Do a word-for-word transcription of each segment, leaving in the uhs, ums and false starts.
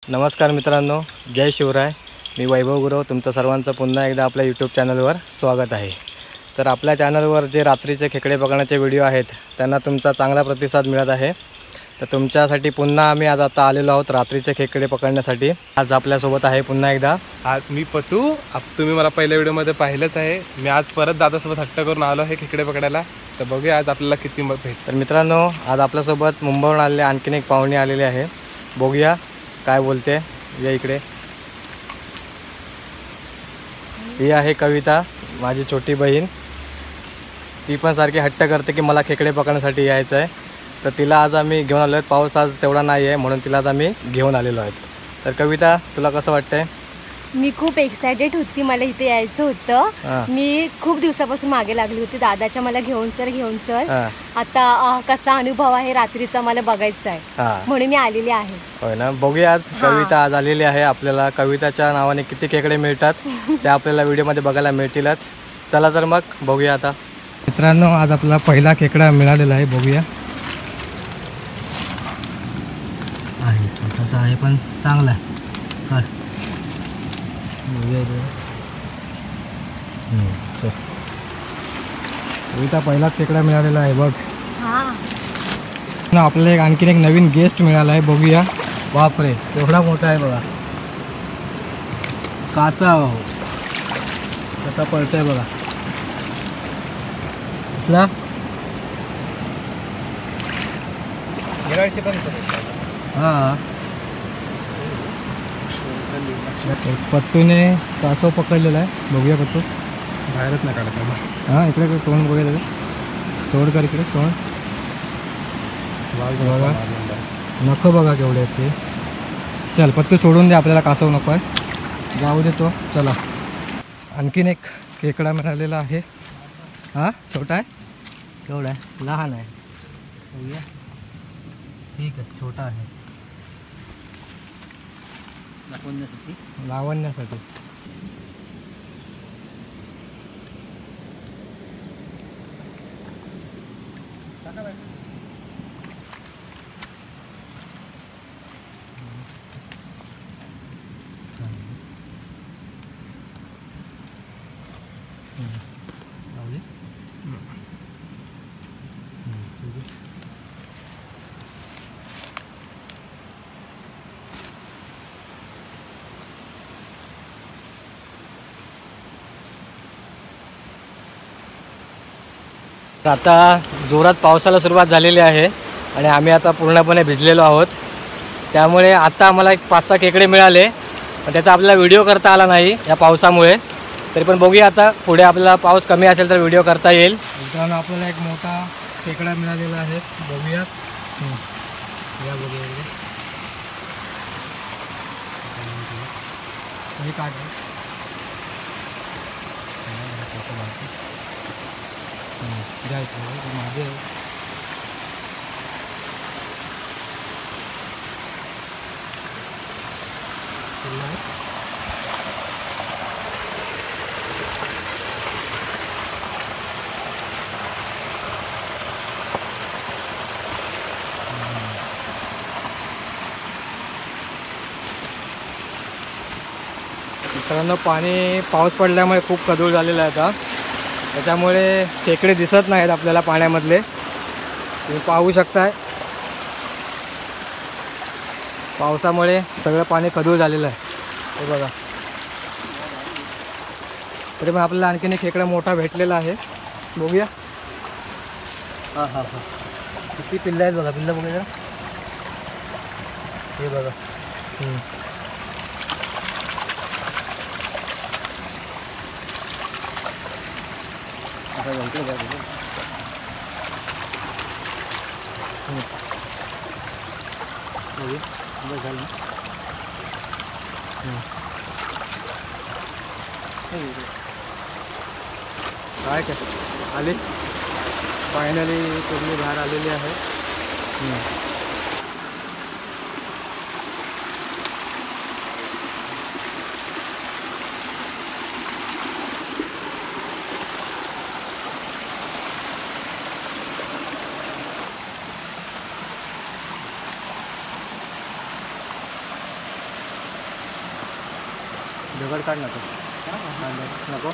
नमस्कार मित्रांनो, जय शिवराय. मी वैभव गुरव तुमचं सर्वांचं पुन्हा एकदा आपल्या यूट्यूब चॅनलवर स्वागत आहे. तर आपल्या चॅनलवर जे रात्रीचे खेकडे पकडण्याचे व्हिडिओ आहेत त्यांना तुमचा चांगला प्रतिसाद मिळत आहे. तर तुमच्यासाठी पुन्हा आम्ही आज आता आलेलो आहोत रात्रीचे खेकडे पकडण्यासाठी. आज आपल्यासोबत आहे पुन्हा एकदा आज मी पतू. अब तुम्ही मला पहिल्या व्हिडिओमध्ये पाहिलंच आहे. मी आज परत दादासोबत हट्ट करून आलो आहे खेकडे पकडायला. तर बघूया आज आपल्याला किती मग भेट. तर मित्रांनो, आज आपल्यासोबत मुंबईहून आलेले आणखीन एक पाहुणे आलेले आहे. बघूया काय बोलते. या इकडे. ही आहे कविता, माझी छोटी बहीण. ती पण सारखी हट्ट करते की मला खेकडे पकडण्यासाठी यायचं आहे. तर तिला आज आम्ही घेऊन आलो आहेत. पाऊस आज तेवढा नाही आहे म्हणून तिला आज आम्ही घेऊन आलेलो आहेत. तर कविता, तुला कसं वाटतंय? मी खूप एक्सायटेड होती, मला इथे यायचं होतं. मी खूप दिवसापासून मागे लागली होती दादाच्या, मला घेऊन चल घेऊन चल. आता कसा अनुभव आहे रात्रीचा मला बघायचा आहे म्हणून मी आलेली आहे. होय ना, बघूया. आज कविता आज आलेली आहे. आपल्याला कविताच्या नावाने किती खेकडे मिळतात ते आपल्याला व्हिडिओमध्ये बघायला मिळतीलच. चला तर मग बघूया. आता मित्रांनो, आज आपला पहिला खेकडा मिळालेला आहे. बघूया. आहे छोटासा आहे पण चांगला आहे. कविता पहिलाच खेकडा मिळालेला आहे बघ. ना आपल्याला एक आणखीन एक नवीन गेस्ट मिळाला आहे. बघूया. बापरे, एवढा मोठा आहे बघा. कासा कसा पळतोय बघा. कसला हां, पत्तूने कासव पकडलेला आहे. बघूया पत्तू. बाहेरच नाही काढत. हां, इकडे तोंड बघायला. तोड कर इकडे तोंड. बघा नको बघा केवढे आहेत ते. चल पत्तू सोडून दे, आपल्याला कासव नको आहे. जाऊ देतो. चला, आणखीन एक खेकडा मिळालेला आहे. हां, छोटा आहे. केवढा आहे? लहान आहे. बघूया. ठीक आहे, छोटा आहे. लावण्यासाठी लावण्यासाठी आता जोरात पावसाला सुरुवात झालेली आहे आणि आम्ही आता पूर्णपणे भिजलेलो आहोत. त्यामुळे आता आम्हाला एक पाच सहा खेकडे मिळाले, पण त्याचा आपल्याला व्हिडिओ करता आला नाही या पावसामुळे. तरी पण बघूया, आता पुढे आपल्याला पाऊस कमी असेल तर व्हिडिओ करता येईल. मित्रांनो, आपल्याला एक मोठा खेकडा मिळालेला आहे. बघूया. या बघूया. माझे मित्रांनो, पाणी पाऊस पडल्यामुळे खूप खदूळ झालेला आहे आता. त्याच्यामुळे खेकडे दिसत नाहीत आपल्याला पाण्यामधले. तुम्ही पाहू शकताय, पावसामुळे सगळं पाणी खदूळ झालेलं आहे. हे बघा. तरी पण आपल्याला आणखीन एक खेकडा मोठा भेटलेला आहे. बघूया. हां हां हां, किती पिल्लं आहेत बघा. पिल्लं बघूया. हे बघा. काय काय आली फायनली पूर्ण बाहेर आलेली आहे. दगड काढ नको नको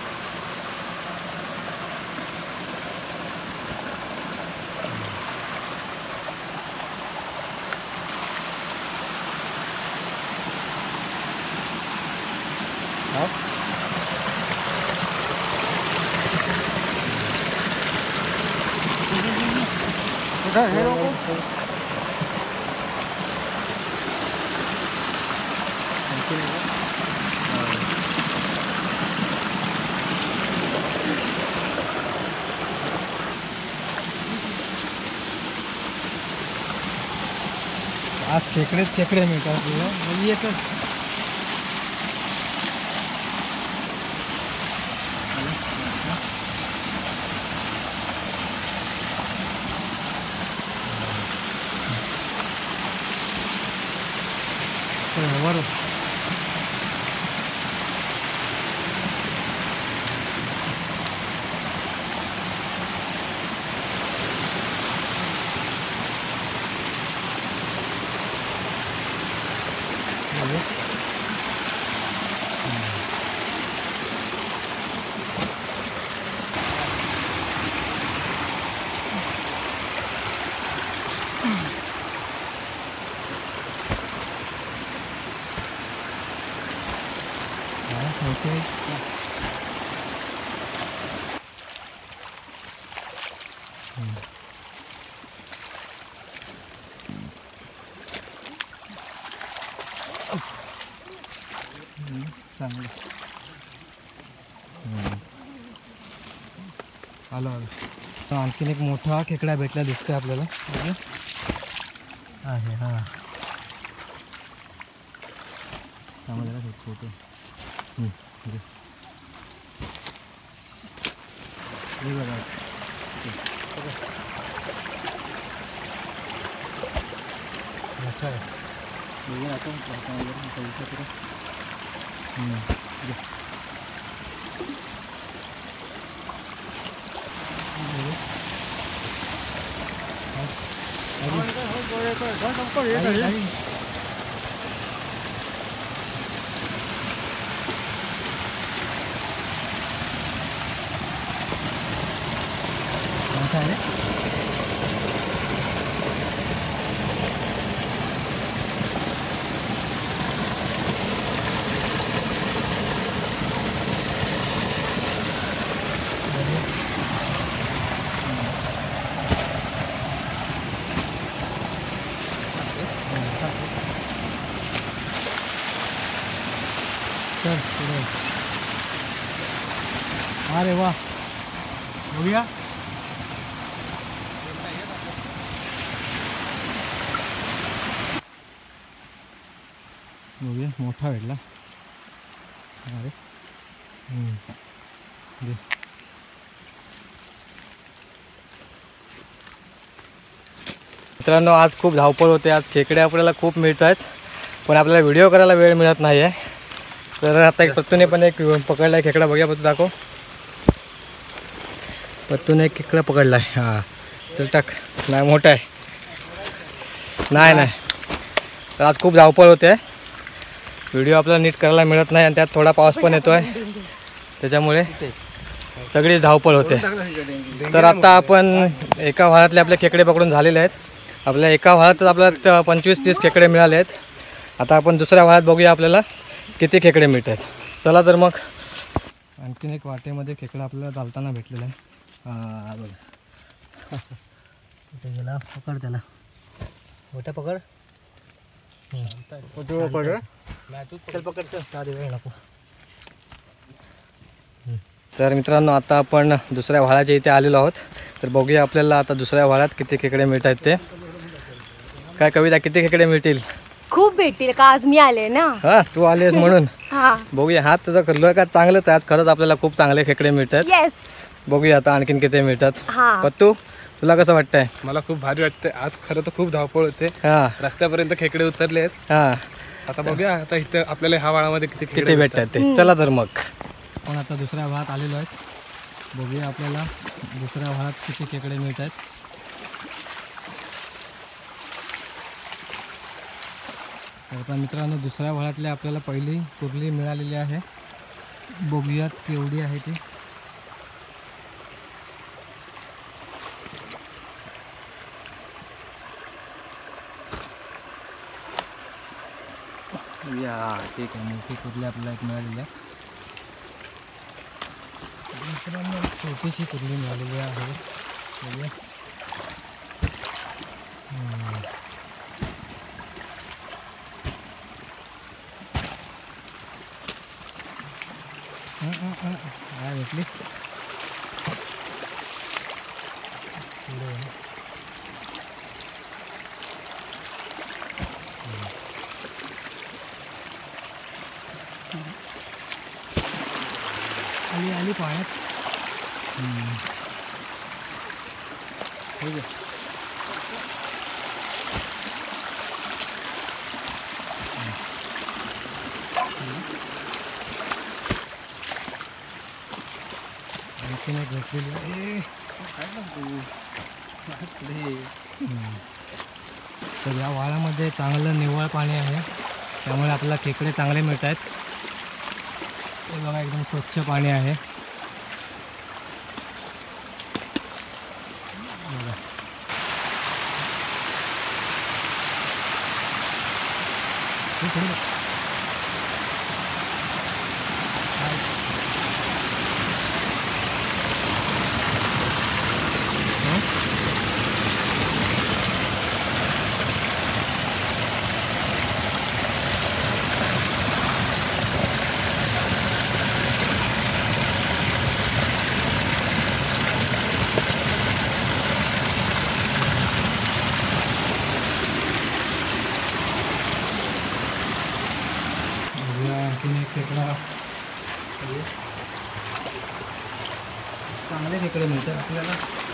आज खेकडेच खेकडे मिळतात आपल्याला म्हणजे एकच बरोबर चांगलं आलो आलो तर आणखीन एक मोठा खेकडा भेटला दिसतोय आपल्याला आहे हा त्यामध्ये फोटो बघा मोठा आहे बघून आपण अरे वाह हो गया हो गया मोठा भेटला अरे मित्रांनो आज खूप धावपळ होते आज खेकडे आपल्याला खूप मिळत आहेत पण आपल्याला व्हिडिओ करायला वेळ मिळत नाही आहे तर आता एक पत्तूने पण एक पकडला आहे खेकडा बघूया पत्तू दाखव पत्तूने एक खेकडा पकडला आहे हां चल टाक नाही मोठा आहे नाही नाही तर आज खूप धावपळ होते व्हिडिओ आपल्याला नीट करायला मिळत नाही आणि त्यात थोडा पाऊस पण येतो आहे त्याच्यामुळे सगळीच धावपळ होते तर आता आपण एका व्हाळातले आपले खेकडे पकडून झालेले आहेत आपल्या एका व्हाळातच आपल्याला पंचवीस तीस खेकडे मिळाले आहेत आता आपण दुसऱ्या व्हाळात बघूया आपल्याला किती खेकडे मिळतात चला तर मग आणखीन एक वाटेमध्ये खेकडा आपल्याला चालताना भेटलेला आहे हां बघ कुठे गेला पकड त्याला मोठा पकड पकड चल पकड चल वेळ नको तर मित्रांनो आता आपण दुसऱ्या व्हाळाच्या इथे आलेलो आहोत तर बघूया आपल्याला आता दुसऱ्या व्हाळात किती खेकडे मिळत आहेत ते काय कविता किती खेकडे मिळतील खूप भेटतील का आज मी आले ना हा तू आलीस म्हणून हा बघूया हात तुझा खरलं का चांगलंच आहे आज खरंच आपल्याला खूप चांगले खेकडे मिळतात येस बघूया आता आणखीन किती मिळतात हा पत्तू तुला कसं वाटतंय मला खूप भारी वाटतंय आज खरं तर खूप धावपळ होते हा रस्त्यापर्यंत खेकडे उतरले आहेत हा आता बघूया आता इथं आपल्याला ह्या वाळामध्ये किती किती खेकडे भेटतात ते चला तर मग आपण आता दुसऱ्या भागात आलेलो आहेत बघूया आपल्याला दुसऱ्या भागात किती खेकडे मिळत आहेत आता मित्रांनो दुसऱ्या वळातल्या आपल्याला पहिली कुर्ली मिळालेली आहे. बघूयात केवढी आहे ती. या ठीक आहे, मोठी कुर्ली आपल्याला एक मिळालेली आहे. मित्रांनो छोटीशी कुर्ली मिळालेली आहे. बघूया. काय भेटली आली आली पाण्यात. ठीक आहे. आणखीन एक भेटलेली आहे. तर या वाळामध्ये चांगलं निव्वळ पाणी आहे, त्यामुळे आपल्याला खेकडे चांगले मिळत आहेत. हे बघा एकदम स्वच्छ पाणी आहे. आणखीन एक खेकडा. चांगले खेकडे मिळतात आपल्याला.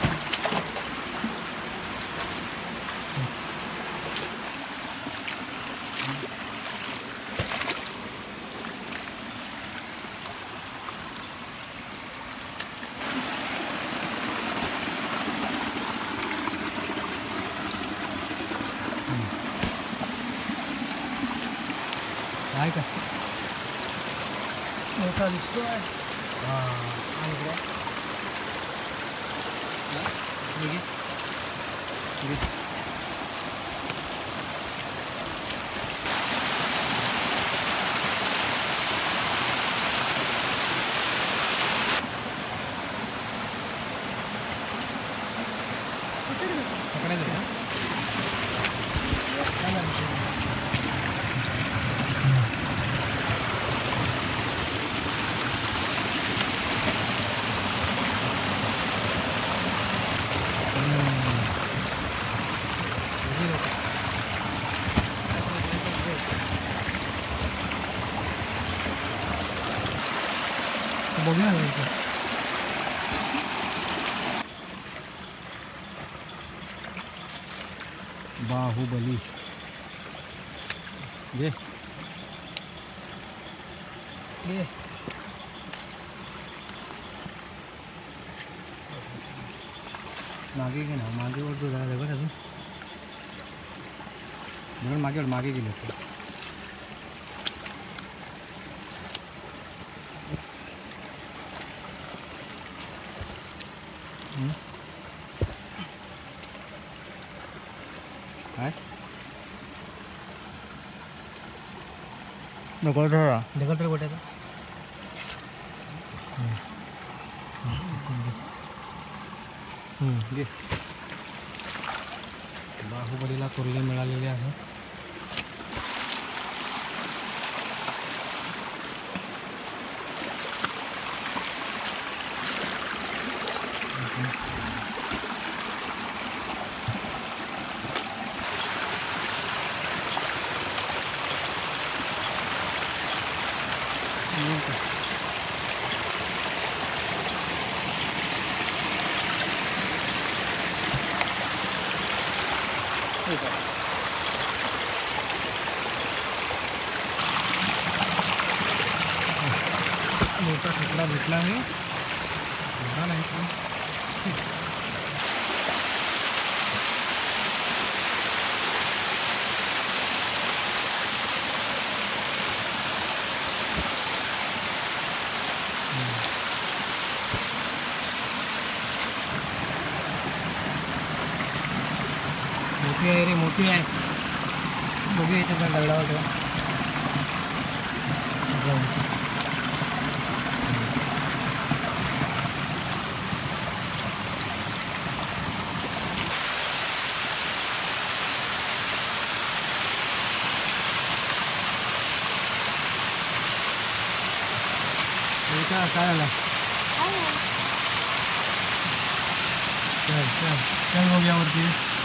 काय का मोठा दिसतोय. हां आणि इकडे पकडायचं का? बघूया बाहुबली घे घे. मागे घे ना, मागे वर जो झाला बरं अजून म्हणून मागे मागे गेले होते. काय नको धरा ढकल तर गोट्याचा. घे. बाहुबलीला कुर्ली मिळालेली आहे. मोठा खेकडा भेटला आहे. मोठा नाही पण मोठी आहे रे, मोठी आहे. बघूया याच्यात दगडावर ठेवा. काय झालं? चल चल चल बघूया वरती.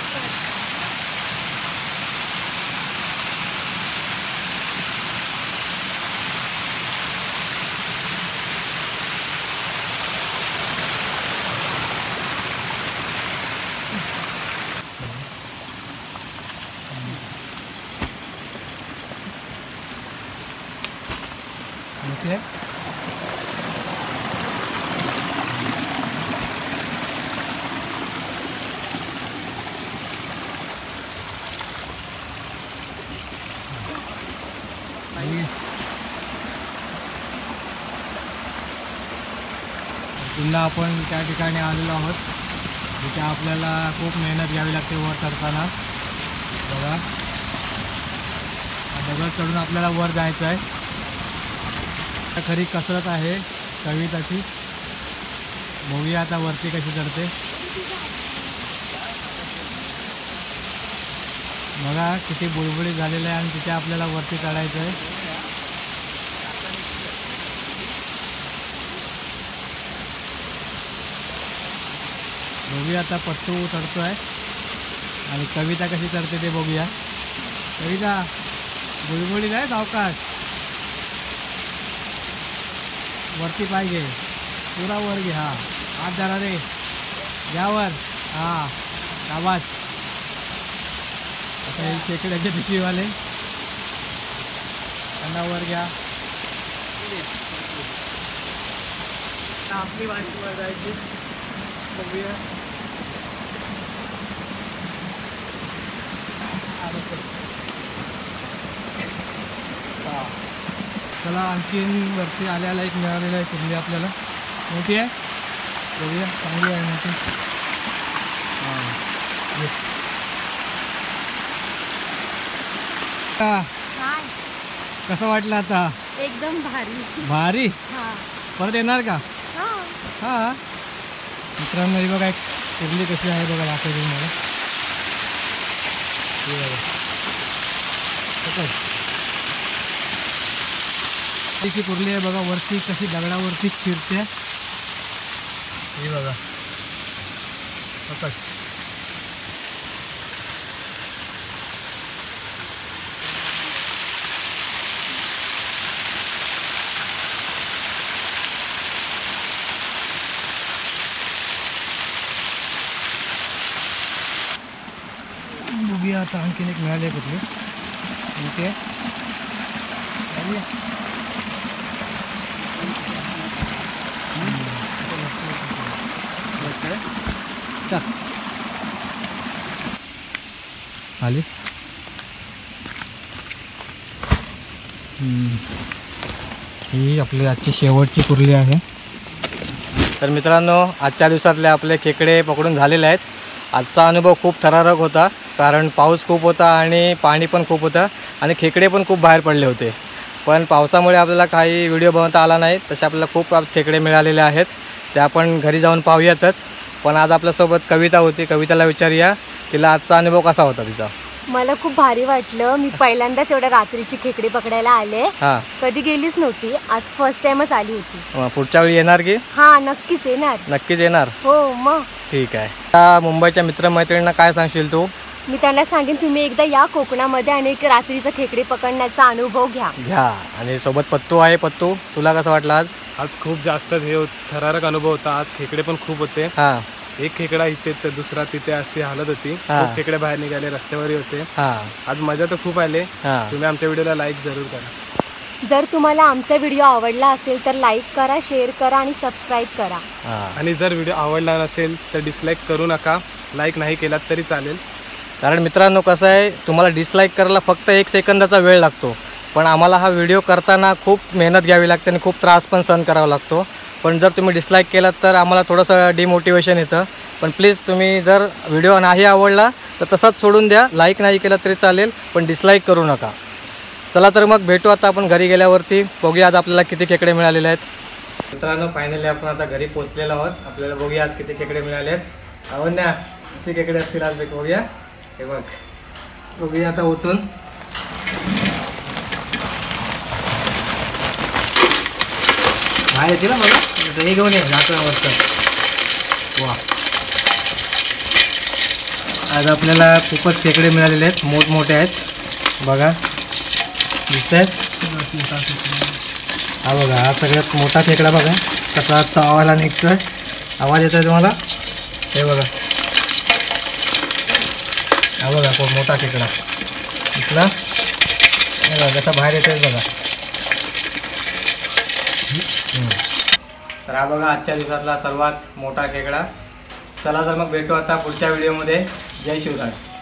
ओके. पुन्हा आपण त्या ठिकाणी आलेलो आहोत जिथे आपल्याला खूप मेहनत घ्यावी लागते वर चढताना. बघा दगड चढून आपल्याला वर जायचं आहे. खरी कसरत आहे कविताची. बघूया आता वरती कशी चढते. बघा किती बुळबुळीत झालेलं आहे आणि तिथे आपल्याला वरती चढायचं आहे. बघूया आता पट्टू चढतो आहे आणि कविता कशी चढते ते बघूया. कविता बुळबुळीत आहे, सावकाश. वरती पाहिजे, पुरा वर घे. हा हात धरा रे, यावर. हा शाबास. आता हे शेकड्याचे पिशवीवाले त्यांना वर घ्या. आपली वाटी वर जायची. बघूया. चला आणखीन वरती आल्याला एक मिळालेलं आहे कुर्ली आपल्याला. मोठी आहे, बघूया. चांगली आहे मोठी. हां कसं वाटलं आता? एकदम भारी भारी. हा परत येणार का? हां मित्रांनो ही बघा एक कुर्ली कशी आहे बघा दाखवते मला. हे बघा ती कुर्ली आहे बघा. वरती कशी दगडावरती फिरते. हे बघा पकड. बघूया आता आणखीन एक मिळाली आहे कुठली. ओके आली. ही आपली आजची शेवटची कुर्ली आहे. तर मित्रांनो आजच्या दिवसातले आपले खेकडे पकडून झालेले आहेत. आजचा अनुभव खूप थरारक होता कारण पाऊस खूप होता आणि पाणी पण खूप होतं आणि खेकडे पण खूप बाहेर पडले होते. पण पावसामुळे आपल्याला काही व्हिडिओ बनवता आला नाही. तसे आपल्याला खूप आज खेकडे मिळालेले आहेत. ते आपण घरी जाऊन पाहूयातच. पण आज आपल्यासोबत कविता होती. कविताला विचारूया तिला आजचा अनुभव कसा होता तिचा. मला खूप भारी वाटलं. मी पहिल्यांदाच एवढ्या रात्रीची खेकडे पकडायला आले. हां कधी गेलीच नव्हती, आज फर्स्ट टाइमच आली होती. मग पुढच्या वेळी येणार की? हा नक्कीच येणार. नक्कीच येणार. हो मग ठीक आहे. आता मुंबईच्या मित्रमैत्रिणींना काय सांगशील तू? मी त्यांना सांगेन तुम्ही एकदा या कोकणामध्ये आणि एक रात्रीचं खेकडे पकडण्याचा अनुभव घ्या. घ्या. आणि सोबत पत्तू आहे. पत्तू तुला कसं वाटलं आज? आज खूप जास्त हे थरारक अनुभव होता. आज खेकडे पण खूप होते. हां एक खेकडा इथे तर दुसरा तिथे अशी हालत होती. हा. खूप खेकडे बाहेर निघाले, रस्त्यावरही होते. हां आज मजा तर खूप आले. हां तुम्ही आमच्या व्हिडिओला लाईक जरूर करा. जर तुम्हाला आमचा व्हिडिओ आवडला असेल तर लाईक करा, शेअर करा आणि सबस्क्राईब करा. हां आणि जर व्हिडिओ आवडला नसेल तर डिसलाईक करू नका. लाईक नाही केलात तरी चालेल. कारण मित्रांनो कसं आहे तुम्हाला डिसलाईक करायला फक्त एक सेकंदाचा वेळ लागतो. पण आम्हाला हा व्हिडिओ करताना खूप मेहनत घ्यावी लागते आणि खूप त्रास पण सहन करावा लागतो. पण जर तुम्ही डिसलाईक केलात तर आम्हाला थोडंसं डिमोटिवेशन येतं. पण प्लीज तुम्ही जर व्हिडिओ नाही आवडला तर तसाच सोडून द्या, लाईक नाही केला तरी चालेल पण डिसलाईक करू नका. चला तर मग भेटू आता आपण घरी गेल्यावरती. बघूया आज आपल्याला किती खेकडे मिळालेले आहेत. मित्रांनो फायनली आपण आता घरी पोहोचलेलो आहोत. आपल्याला बघूया आज किती खेकडे मिळाले आहेत. अवन्या किती खेकडे असतील आज बघूया. हे बघ बघूया आता उठून. बाहेर येतील ना बघा, हे घेऊन ये झाकणावरचं. वा आज आपल्याला खूपच खेकडे मिळालेले आहेत, मोठमोठे आहेत बघा, दिसत आहेत. हा बघा हा सगळ्यात मोठा खेकडा बघा कसा चावायला निघतोय. आवाज येतोय तुम्हाला. हे बघा हा बघा खूप मोठा खेकडा दिसला. हे बघा कसा बाहेर येतोय बघा. तर हा बघा आजच्या दिवसातला सर्वात मोठा खेकडा. चला तर मग भेटू आता पुढच्या व्हिडिओमध्ये. जय शिवराय.